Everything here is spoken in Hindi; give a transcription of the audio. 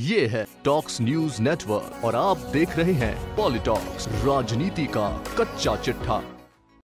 ये है टॉक्स न्यूज नेटवर्क और आप देख रहे हैं पॉलिटॉक्स, राजनीति का कच्चा चिट्ठा।